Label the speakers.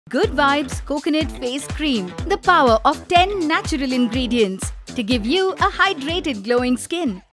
Speaker 1: Good Vibes Coconut Face Cream. The power of 10 natural ingredients to give you a hydrated glowing skin.